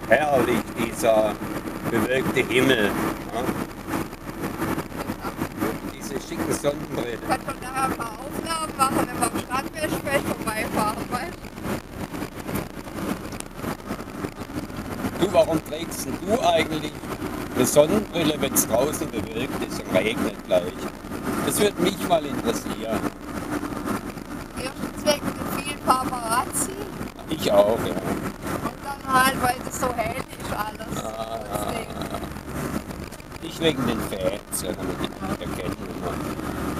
herrlich, dieser bewölkte Himmel. Ja? Diese schicken Sonnenbrillen. Ich kann schon nachher ein paar Aufnahmen machen, wenn wir am Stadtwäschfeld vorbeifahren, weißt Du, warum trägst denn du eigentlich eine Sonnenbrille, wenn es draußen bewölkt ist und regnet gleich? Das würde mich mal interessieren. du? Erstens wegen den vielen Paparazzi Ich auch, ja. und dann halt, weil das so hell ist alles. Ah, ich wegen den Fans, ja, damit ich nicht erkennen kann.